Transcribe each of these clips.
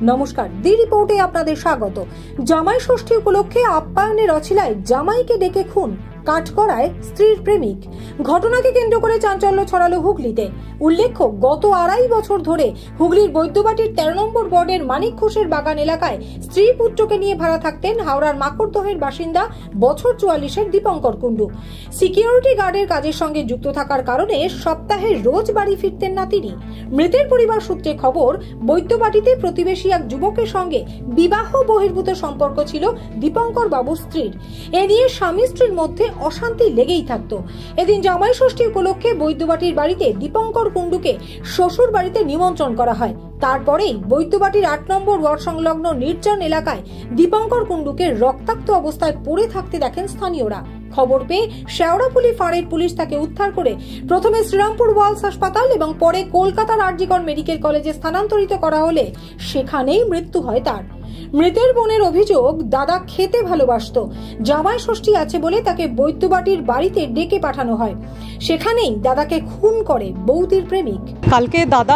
নমস্কার, দি রিপোর্টে আপনাদের স্বাগত। জামাই ষষ্ঠী উপলক্ষে আপ্যায়নের অছিলায় জামাইকে ডেকে খুন, কাঠগড়ায় স্ত্রীর প্রেমিক। ঘটনাকে কেন্দ্র করে চাঞ্চল্য ছড়ালো হুগলিতে। উল্লেখ্য, গত 2.5 বছর ধরে হুগলির বৈদ্যবাটির 13 নম্বর ওয়ার্ডের মানিক ঘোষের বাগান এলাকায় স্ত্রী পুত্রকে নিয়ে ভাড়া থাকতেন হাওড়ার মাকড়দহের বাসিন্দা বছর 44-এর দীপঙ্কর কুণ্ডু। সিকিউরিটি গার্ডের কাজের সঙ্গে যুক্ত থাকার কারণে সপ্তাহে রোজ বাড়ি ফিরতেন না তিনি। মৃতের পরিবার সূত্রে খবর, বৈদ্যবাটিতে প্রতিবেশী এক যুবকের সঙ্গে বিবাহ বহির্ভূত সম্পর্ক ছিল দীপঙ্কর বাবুর স্ত্রীর। এ নিয়ে স্বামী স্ত্রীর মধ্যে অশান্তি লেগেই থাকতো। এদিন জামাই ষষ্ঠী উপলক্ষে বৈদ্যবাটির বাড়িতে দীপঙ্কর কুণ্ডুকে শ্বশুর বাড়িতে নিমন্ত্রণ করা হয়। তারপরেই বৈদ্যবাটির 8 নম্বর ওয়ার্ড সংলগ্ন নির্জন এলাকায় দীপঙ্কর কুণ্ডুকে রক্তাক্ত অবস্থায় পড়ে থাকতে দেখেন স্থানীয়রা। খবর পেয়ে শেওড়াফুলি ফাঁড়ির পুলিশ তাকে উদ্ধার করে প্রথমে শ্রীরামপুর ওয়ালস হাসপাতাল এবং পরে কলকাতার আরজিকর মেডিকেল কলেজে স্থানান্তরিত করা হলে সেখানেই মৃত্যু হয় তার। মৃতের বোনের অভিযোগ, দাদা খেতে ভালোবাসতো। জামাই ষষ্ঠী আছে বলে তাকে বৈদ্যবাটির বাড়িতে ডেকে পাঠানো হয়। সেখানেই দাদাকে খুন করে বৌদির প্রেমিক। কালকে দাদা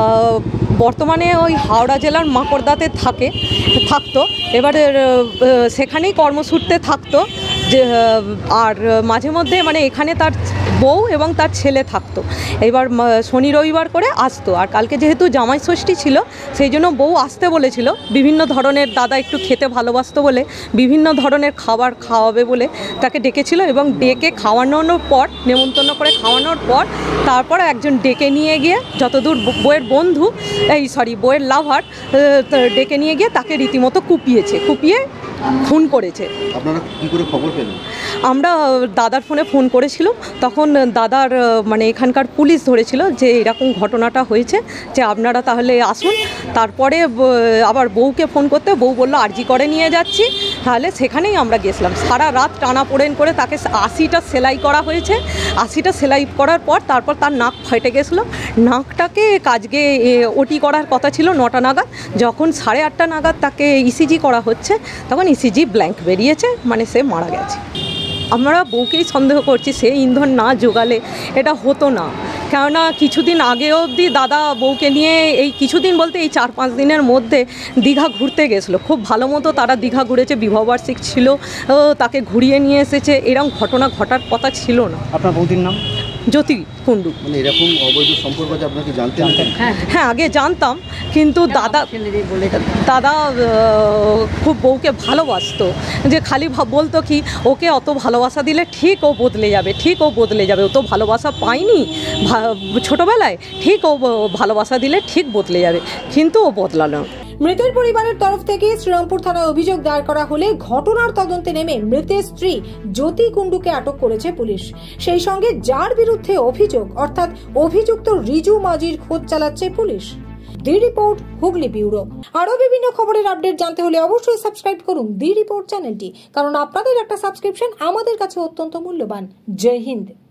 বর্তমানে ওই হাওড়া জেলার মাকড়দাতে থাকতো। এবার সেখানেই কর্মসূত্রে থাকতো যে, আর মাঝে মধ্যে মানে এখানে তার বউ এবং তার ছেলে থাকতো। এবার শনি রবিবার করে আসতো। আর কালকে যেহেতু জামাই ষষ্ঠী ছিল, সেই জন্য বউ আসতে বলেছিল। বিভিন্ন ধরনের, দাদা একটু খেতে ভালোবাসতো বলে বিভিন্ন ধরনের খাবার খাওয়াবে বলে তাকে ডেকেছিল। এবং ডেকে খাওয়ানোর পর, নেমন্তন্ন করে খাওয়ানোর পর তারপর একজন ডেকে নিয়ে গিয়ে, যতদূর বউয়ের বন্ধু বউয়ের লাভার ডেকে নিয়ে গিয়ে তাকে রীতিমতো কুপিয়ে খুন করেছে। আপনারা কি করে খবর পেলেন? আমরা দাদার ফোনে ফোন করেছিলাম, তখন দাদার মানে এখানকার পুলিশ ধরেছিল যে এরকম ঘটনাটা হয়েছে, যে আপনারা তাহলে আসুন। তারপরে আবার বউকে ফোন করতে, বউ বললো আরজি করে নিয়ে যাচ্ছি। তাহলে সেখানেই আমরা গেছিলাম। সারা রাত টানাপোড়েন করে তাকে 80টা সেলাই করা হয়েছে। 80টা সেলাই করার পর তারপর তার নাক ফেটে গেছিলো। নাকটাকে কাজকে ওটি করার কথা ছিল 9টা নাগাদ। যখন 8:30 নাগাদ তাকে ইসিজি করা হচ্ছে, তখন ইসিজি ব্ল্যাঙ্ক বেরিয়েছে, মানে সে মারা গেছে। আমরা বউকেই সন্দেহ করছি, সে ইন্ধন না জোগালে এটা হতো না। কেননা কিছুদিন আগে অবধি দাদা বউকে নিয়ে, এই কিছুদিন বলতে এই 4-5 দিনের মধ্যে দীঘা ঘুরতে গেছিলো। খুব ভালো মতো তারা দীঘা ঘুরেছে, বিবাহবার্ষিক ছিল, তাকে ঘুরিয়ে নিয়ে এসেছে। এরকম ঘটনা ঘটার কথা ছিল না। আপনার বৌদির নাম? জ্যোতি কুণ্ডু। মানে এরকম অবৈধ সম্পর্ক আছে আপনাকে জানতেন? হ্যাঁ, আগে জানতাম, কিন্তু দাদা খুব বউকে ভালোবাসতো। যে খালি বলতো কি, ওকে অত ভালোবাসা দিলে ঠিক ও বদলে যাবে। ও তো ভালোবাসা পায়নি ছোটোবেলায়, ঠিক ও ভালোবাসা দিলে ঠিক বদলে যাবে, কিন্তু ও বদলালো। মৃতের পরিবারের তরফ থেকে শ্রীরামপুর থানায় অভিযোগ দায়ের করা হলে ঘটনার তদন্তে নেমে মৃতের স্ত্রী জ্যোতি কুণ্ডুকে আটক করেছে পুলিশ। সেই সঙ্গে যার বিরুদ্ধে অভিযোগ, অর্থাৎ অভিযুক্ত রিজু মাঝির খোঁজ চালাচ্ছে পুলিশ। The report, Hooghly bureau. আরো বিভিন্ন খবরের আপডেট জানতে হলে অবশ্যই সাবস্ক্রাইব করুন দি রিপোর্ট চ্যানেলটি, কারণ আপনাদের একটা সাবস্ক্রিপশন আমাদের কাছে অত্যন্ত মূল্যবান। জয় হিন্দ।